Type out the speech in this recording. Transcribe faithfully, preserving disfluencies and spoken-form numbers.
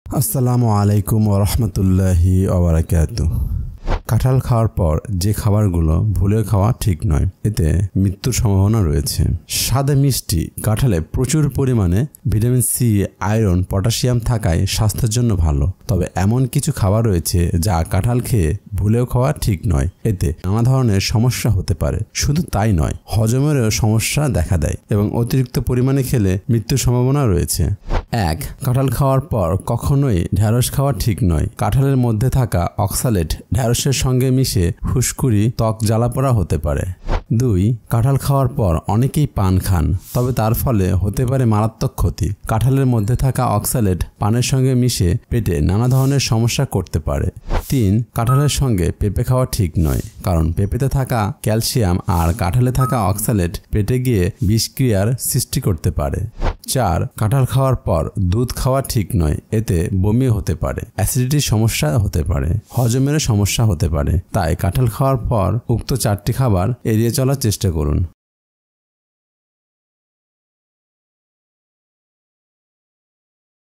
আসসালামু আলাইকুম ওয়া রাহমাতুল্লাহি ওয়া বারাকাতুহু। কাঁঠাল খাওয়ার পর যে খাবারগুলো ভুলেও খাওয়া ঠিক নয়, এতে মৃত্যুর সম্ভাবনা রয়েছে। স্বাদে মিষ্টি কাঁঠালে প্রচুর পরিমাণে ভিটামিন সি, আয়রন, পটাশিয়াম থাকায় স্বাস্থ্যের জন্য ভালো। তবে এমন কিছু খাবার রয়েছে যা কাঁঠাল খেয়ে ভুলেও খাওয়া ঠিক নয়, এতে নানা ধরনের সমস্যা হতে পারে। শুধু তাই নয়, হজমেরও সমস্যা দেখা দেয় এবং অতিরিক্ত পরিমাণে খেলে মৃত্যুর সম্ভাবনা রয়েছে। এক, কাঁঠাল খাওয়ার পর কখনোই ঢ্যাঁড়স খাওয়া ঠিক নয়। কাঁঠালের মধ্যে থাকা অক্সালেট ঢ্যাঁড়সের সঙ্গে মিশে ফুসকুড়ি, ত্বক জ্বালাপোড়া হতে পারে। দুই, কাঁঠাল খাওয়ার পর অনেকেই পান খান, তবে তার ফলে হতে পারে মারাত্মক ক্ষতি। কাঁঠালের মধ্যে থাকা অক্সালেট পানের সঙ্গে মিশে পেটে নানা ধরনের সমস্যা করতে পারে। তিন, কাঁঠালের সঙ্গে পেঁপে খাওয়া ঠিক নয়, কারণ পেঁপেতে থাকা ক্যালসিয়াম আর কাঁঠালে থাকা অক্সালেট পেটে গিয়ে বিষক্রিয়ার সৃষ্টি করতে পারে। চার, কাঁঠাল খাওয়ার পর দুধ খাওয়া ঠিক নয়, এতে বমি হতে পারে, অ্যাসিডিটির সমস্যা হতে পারে, হজমের সমস্যা হতে পারে। তাই কাঁঠাল খাওয়ার পর উক্ত চারটি খাবার এড়িয়ে চলার চেষ্টা করুন।